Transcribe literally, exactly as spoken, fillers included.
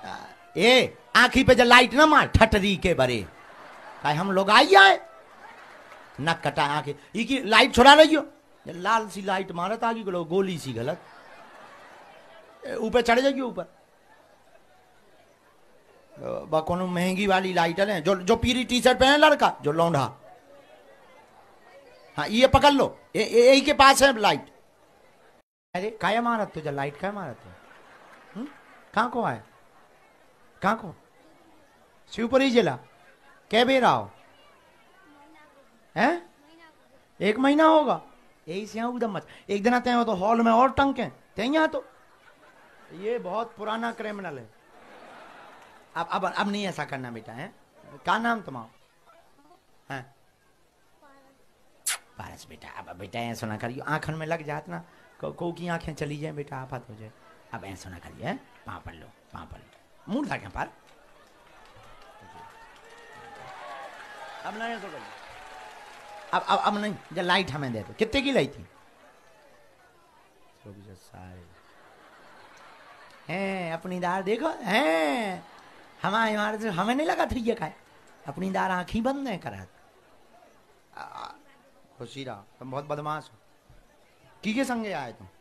ए आंखी पे जो लाइट ना मार ठटरी के बरे का हम लोग आई आए नक कटा आंखें ई की लाइट छोड़ा रही हो लाल सी लाइट मारत आगे गलो गोली सी गलत ऊपर चढ़ जाइए ऊपर कोनो महंगी वाली लाइट है जो जो पीली टी शर्ट पहने लड़का जो लौंडा हाँ ये पकड़ लो यही के पास है लाइट। अरे काय मारत तुझे लाइट काय मारत है कहाँ को आए कहाँ को शिवपुरी जिला कै बेर आओ हैं एक महीना होगा यही से एकदम मत एक दिन आते हैं तो हॉल में और टंके थे यहाँ तो ये बहुत पुराना क्रिमिनल है। अब अब अब नहीं ऐसा करना बेटा है क्या नाम तुम्हारा है पारस बेटा अब बेटा ऐसा ना करियो आंखन में लग जात ना को, को की आंखें चली जाए बेटा आफत हो जाए अब ऐसा ना करिए पाँव पड़ लो पाँव पड़ लो मुंह था क्या पार अब नहीं तो अब अब अब नहीं जब लाइट हमें दे दो कितने की लाई थी हैं अपनी दार देखो हैं हमारे हमारे से हमें नहीं लगा था ये खाए अपनी दार आंखी बंद है करा खुशी रहा तुम बहुत बदमाश हो की के संगे आए तुम